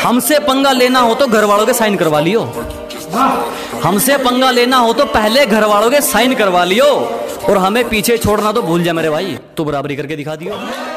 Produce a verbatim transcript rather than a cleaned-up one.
हमसे पंगा लेना हो तो घर वालों के साइन करवा लियो। हमसे पंगा लेना हो तो पहले घर वालों के साइन करवा लियो, और हमें पीछे छोड़ना तो भूल जा मेरे भाई, तू बराबरी करके दिखा दियो।